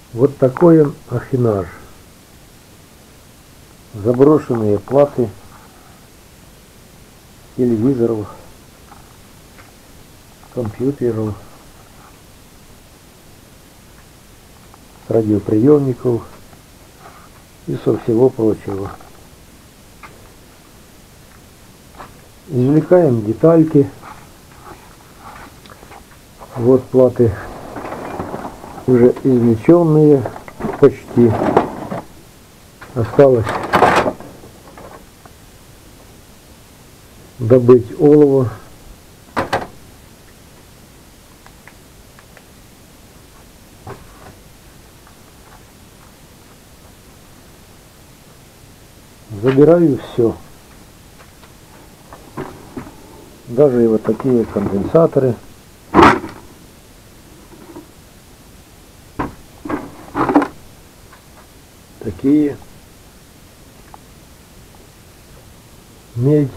Вот такой он афинаж. Заброшенные платы телевизоров, компьютеров, радиоприемников и со всего прочего. Извлекаем детальки. Вот платы уже извлеченные почти. Осталось добыть олово. Забираю все. Даже и вот такие конденсаторы. Такие. Медь.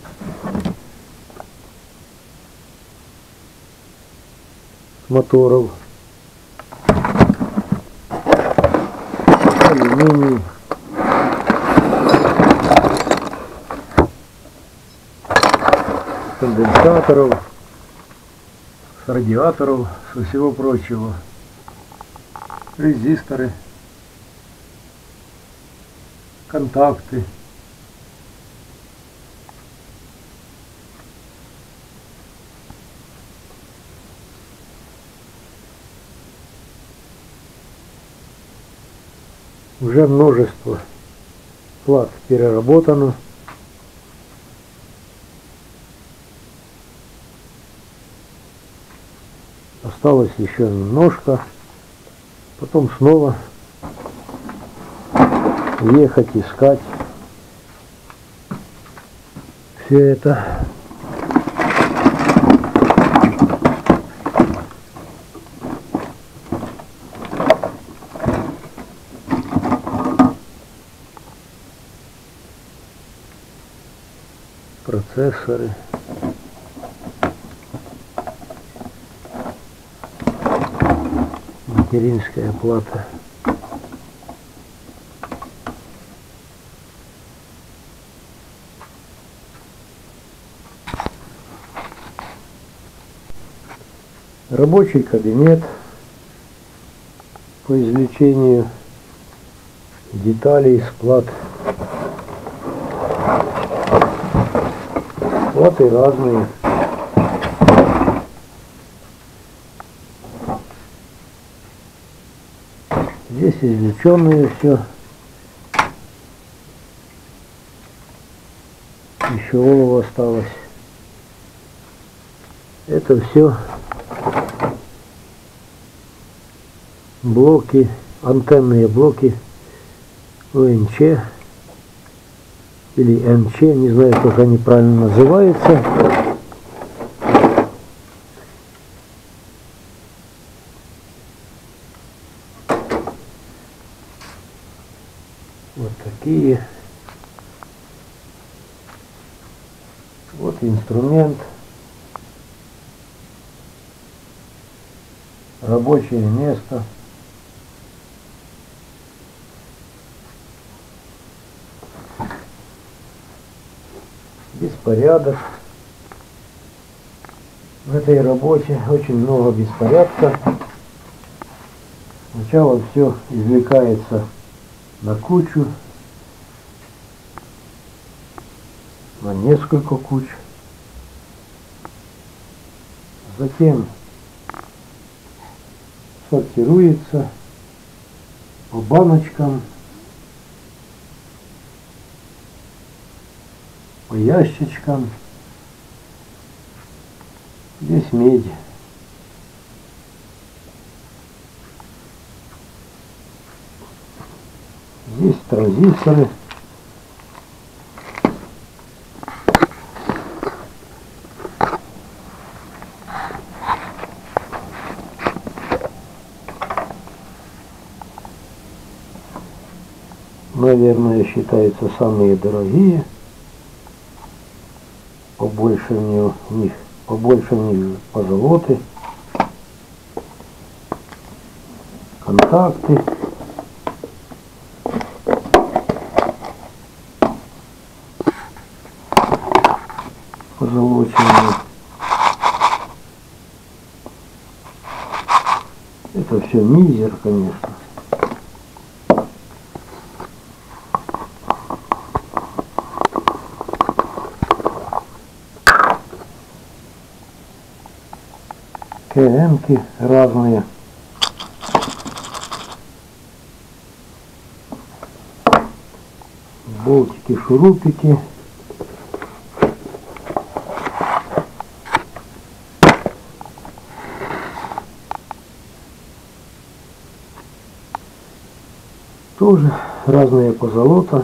Моторов. Алюминий. Конденсаторов, с радиаторов, со всего прочего. Резисторы, контакты. Уже множество плат переработано. Осталось еще немножко. Потом снова ехать, искать все это. Процессоры. Материнская плата. Рабочий кабинет по извлечению деталей из плат. Платы разные. Здесь извлеченные все. Еще олово осталось. Это все блоки, антенные блоки ОНЧ или МЧ, не знаю, как они правильно называются. Вот такие. Вот инструмент. Рабочее место. Беспорядок. В этой работе очень много беспорядка. Сначала все извлекается на кучу, на несколько куч. Затем сортируется по баночкам, по ящичкам. Здесь медь. Здесь транзисторы. Наверное, считаются самые дорогие. Побольше у них позолоты. контакты. Позолоченные. Это все мизер, конечно. КМ-ки разные. Болтики, шурупики. Тоже разные позолота.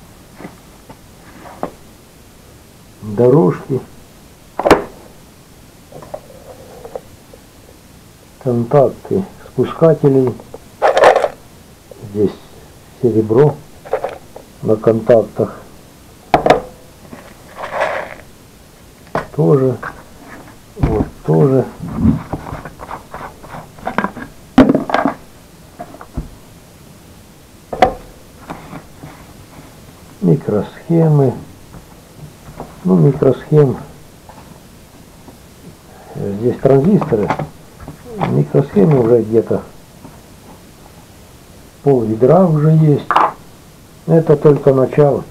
Дорожки. Контакты спускателей. Здесь серебро на контактах. Тоже. Вот тоже. Микросхемы. Ну, микросхем. Здесь транзисторы. Микросхемы уже где-то пол ведра уже есть. Это только начало.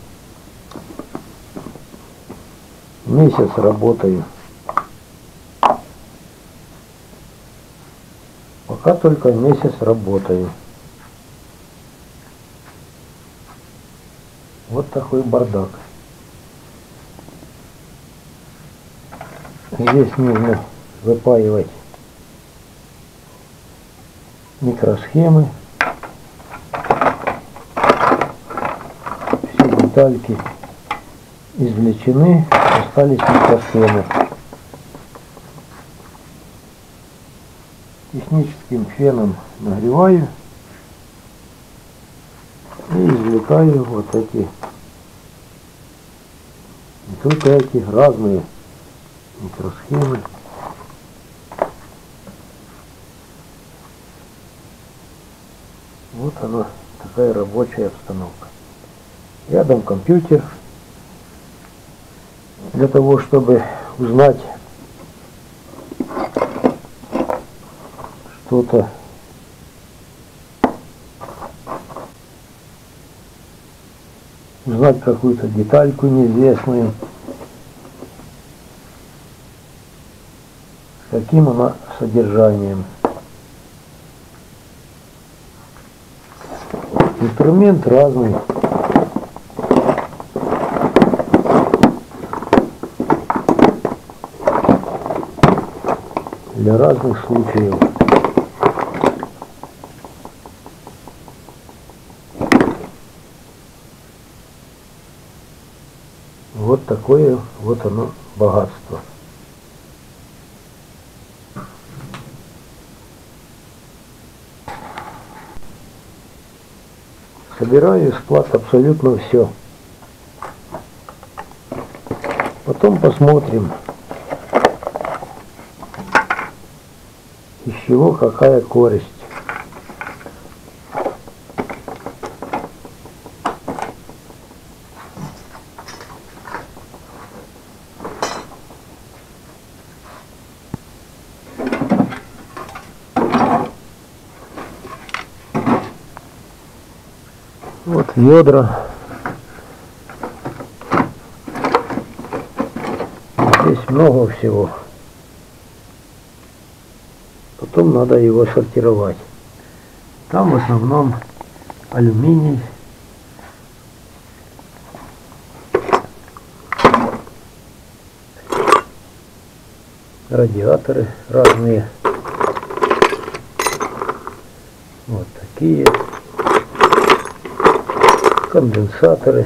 Месяц работаю. Пока только месяц работаю. Вот такой бардак. Здесь нужно выпаивать микросхемы. Все детальки извлечены, остались микросхемы. Техническим феном нагреваю и извлекаю вот эти. И тут эти разные микросхемы. Вот она, такая рабочая обстановка. Рядом компьютер для того, чтобы узнать что-то. Узнать какую-то детальку неизвестную. С каким она содержанием. Инструмент разный. Для разных случаев. Вот такое вот оно богатство. Собираю из плат абсолютно все. Потом посмотрим, из чего какая користь. Вот ведра. Здесь много всего. Потом надо его сортировать. Там в основном алюминий. Радиаторы разные. Вот такие. Конденсаторы.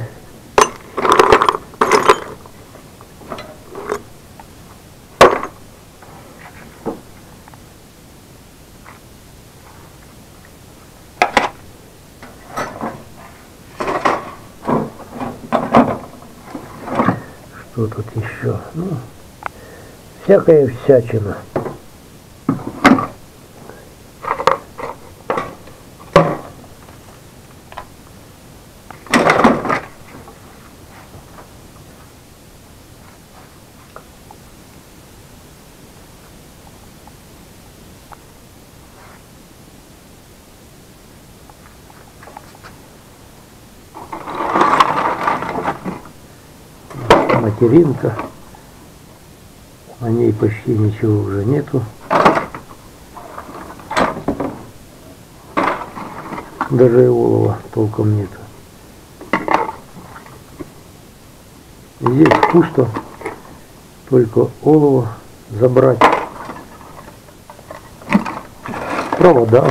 Что тут еще? Ну, всякая всячина. материнка. На ней почти ничего уже нету. Даже и олова толком нету. Здесь пусто. Только олово забрать. Провода.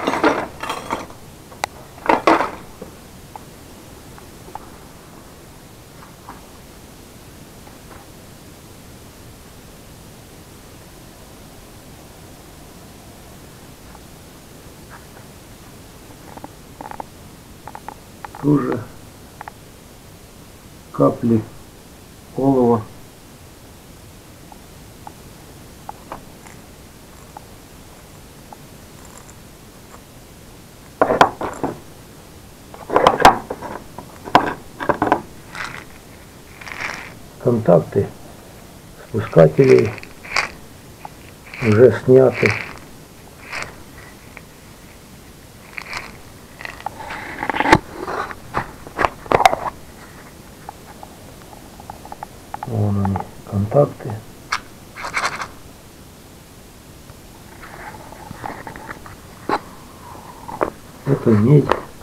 Тоже капли олова. Контакты спускателей уже сняты. Вон они, контакты. Это медь.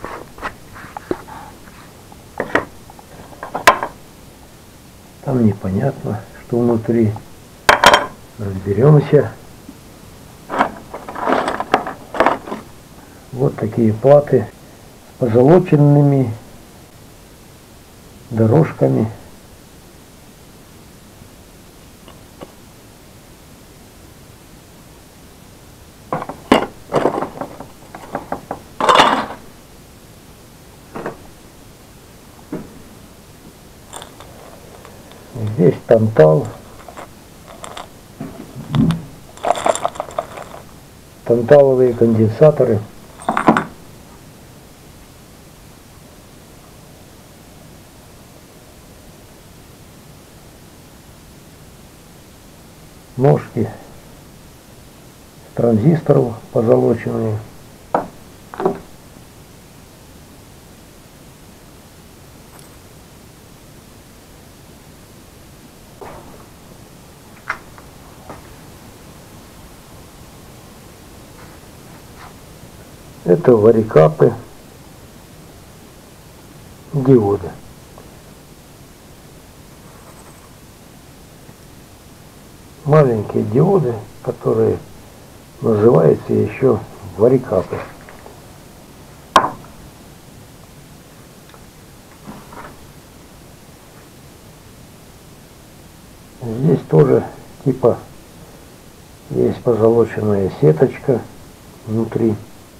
Там непонятно, что внутри. Разберемся. Вот такие платы с позолоченными дорожками. Здесь тантал. Танталовые конденсаторы. Ножки с транзисторов позолоченные. Это варикапы, диоды. Маленькие диоды, которые называются еще варикапы. Здесь тоже типа есть позолоченная сеточка внутри.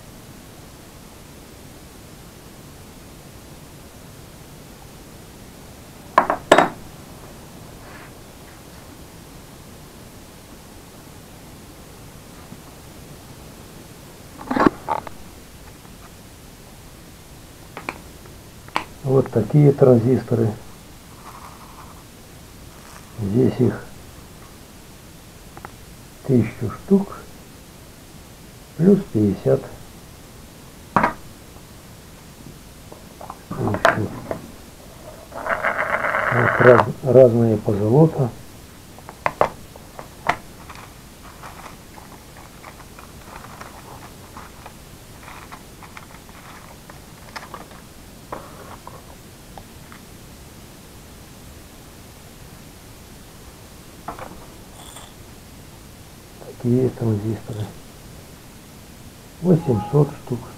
Вот такие транзисторы. Здесь их 1000 штук плюс 50. Вот разные позолота. Такие транзисторы. 800 штук.